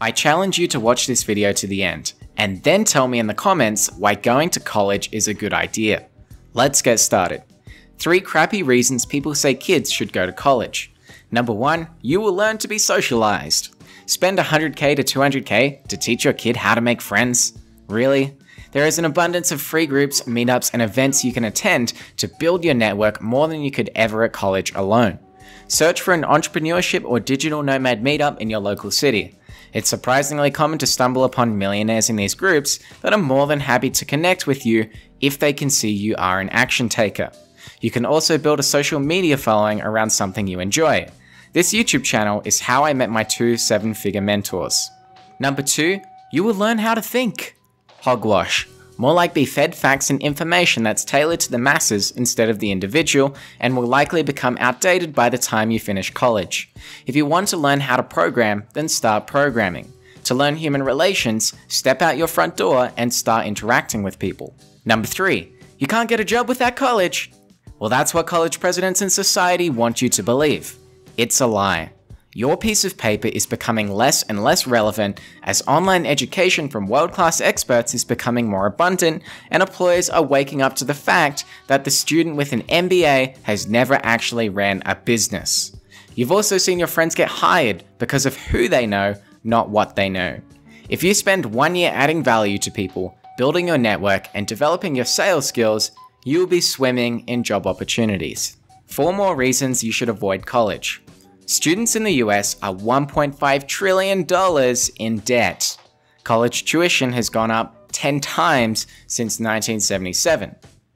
I challenge you to watch this video to the end, and then tell me in the comments why going to college is a good idea. Let's get started. 3 crappy reasons people say kids should go to college. Number 1, you will learn to be socialized. Spend $100k to $200k to teach your kid how to make friends? Really? There is an abundance of free groups, meetups, and events you can attend to build your network more than you could ever at college alone. Search for an entrepreneurship or digital nomad meetup in your local city. It's surprisingly common to stumble upon millionaires in these groups that are more than happy to connect with you if they can see you are an action taker. You can also build a social media following around something you enjoy. This YouTube channel is how I met my 2 7-figure mentors. Number 2, you will learn how to think. Hogwash. More like be fed facts and information that's tailored to the masses instead of the individual, and will likely become outdated by the time you finish college. If you want to learn how to program, then start programming. To learn human relations, step out your front door and start interacting with people. Number 3, you can't get a job without college. Well, that's what college presidents in society want you to believe. It's a lie. Your piece of paper is becoming less and less relevant as online education from world-class experts is becoming more abundant, and employers are waking up to the fact that the student with an MBA has never actually ran a business. You've also seen your friends get hired because of who they know, not what they know. If you spend 1 year adding value to people, building your network, and developing your sales skills, you will be swimming in job opportunities. 4 more reasons you should avoid college. Students in the US are $1.5 trillion in debt. College tuition has gone up 10 times since 1977.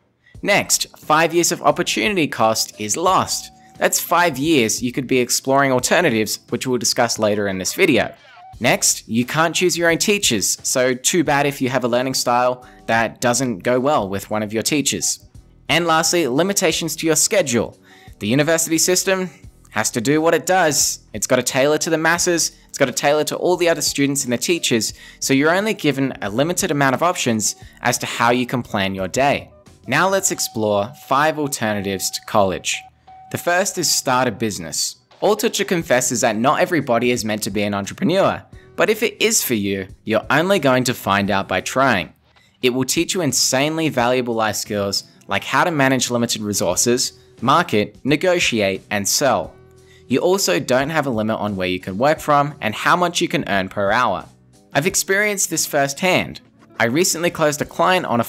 Next, 5 years of opportunity cost is lost. That's 5 years you could be exploring alternatives, which we'll discuss later in this video. Next, you can't choose your own teachers, so too bad if you have a learning style that doesn't go well with one of your teachers. And lastly, limitations to your schedule. The university system has to do what it does. It's got to tailor to the masses, it's got to tailor to all the other students and the teachers, so you're only given a limited amount of options as to how you can plan your day. Now let's explore 5 alternatives to college. The first is start a business. Altucher confesses that not everybody is meant to be an entrepreneur, but if it is for you, you're only going to find out by trying. It will teach you insanely valuable life skills like how to manage limited resources, market, negotiate, and sell. You also don't have a limit on where you can work from and how much you can earn per hour. I've experienced this firsthand. I recently closed a client on a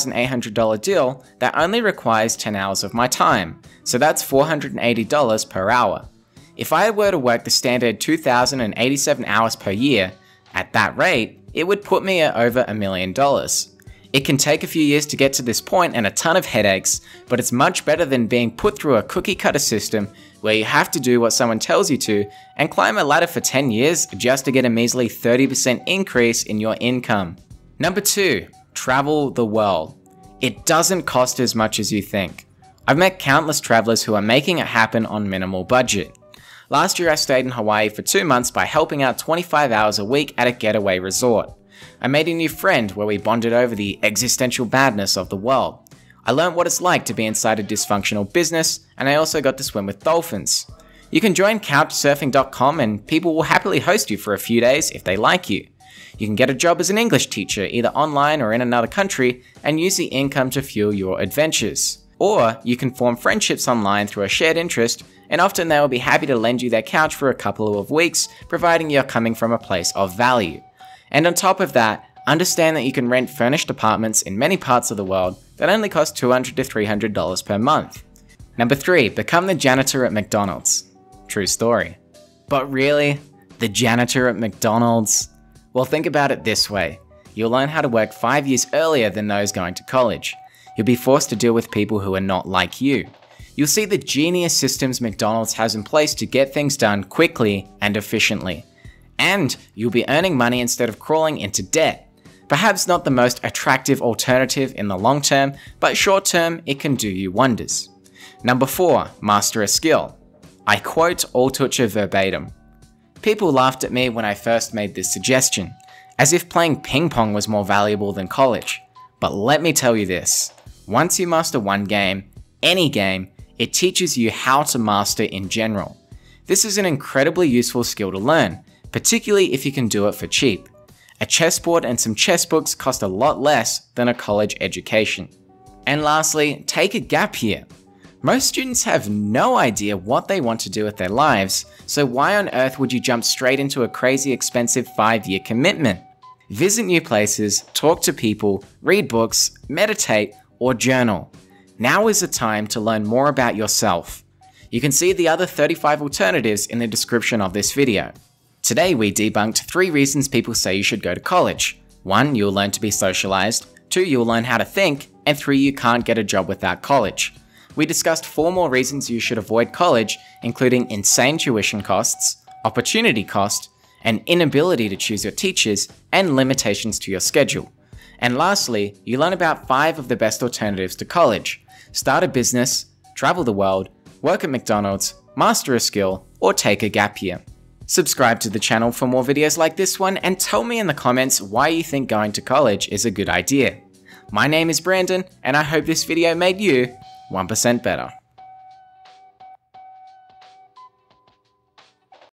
$4,800 deal that only requires 10 hours of my time, so that's $480 per hour. If I were to work the standard 2,087 hours per year, at that rate, it would put me at over $1 million. It can take a few years to get to this point and a ton of headaches, but it's much better than being put through a cookie cutter system where you have to do what someone tells you to and climb a ladder for 10 years just to get a measly 30% increase in your income. Number 2, travel the world. It doesn't cost as much as you think. I've met countless travelers who are making it happen on minimal budget. Last year I stayed in Hawaii for 2 months by helping out 25 hours a week at a getaway resort. I made a new friend where we bonded over the existential badness of the world. I learned what it's like to be inside a dysfunctional business, and I also got to swim with dolphins. You can join couchsurfing.com and people will happily host you for a few days if they like you. You can get a job as an English teacher either online or in another country and use the income to fuel your adventures. Or you can form friendships online through a shared interest, and often they will be happy to lend you their couch for a couple of weeks, providing you're coming from a place of value. And on top of that, understand that you can rent furnished apartments in many parts of the world that only cost $200 to $300 per month. Number 3, become the janitor at McDonald's. True story. But really? The janitor at McDonald's? Well, think about it this way. You'll learn how to work 5 years earlier than those going to college. You'll be forced to deal with people who are not like you. You'll see the genius systems McDonald's has in place to get things done quickly and efficiently. And you'll be earning money instead of crawling into debt. Perhaps not the most attractive alternative in the long term, but short term it can do you wonders. Number 4, master a skill. I quote Altucher verbatim. People laughed at me when I first made this suggestion, as if playing ping pong was more valuable than college. But let me tell you this, once you master one game, any game, it teaches you how to master in general. This is an incredibly useful skill to learn, particularly if you can do it for cheap. A chessboard and some chess books cost a lot less than a college education. And lastly, take a gap year. Most students have no idea what they want to do with their lives, so why on earth would you jump straight into a crazy expensive 5-year commitment? Visit new places, talk to people, read books, meditate, or journal. Now is the time to learn more about yourself. You can see the other 35 alternatives in the description of this video. Today we debunked 3 reasons people say you should go to college. 1. You'll learn to be socialized. 2. You'll learn how to think. And 3. You can't get a job without college. We discussed 4 more reasons you should avoid college, including insane tuition costs, opportunity cost, an inability to choose your teachers, and limitations to your schedule. And lastly, you learn about 5 of the best alternatives to college. Start a business, travel the world, work at McDonald's, master a skill, or take a gap year. Subscribe to the channel for more videos like this one and tell me in the comments why you think going to college is a good idea. My name is Brandon, and I hope this video made you 1% better.